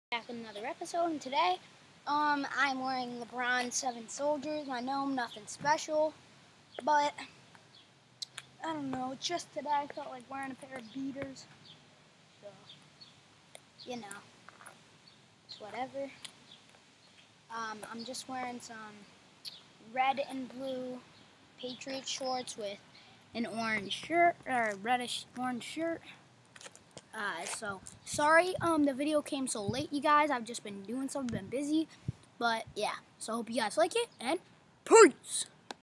Back with another episode, and today I'm wearing LeBron 7 Soldiers. I know nothing special, but I don't know, just today I felt like wearing a pair of beaters, so you know, it's whatever. I'm just wearing some red and blue Patriot shorts with an orange shirt, or reddish orange shirt. So sorry the video came so late, you guys. I've just been doing something, been busy, but yeah, so hope you guys like it, and peace.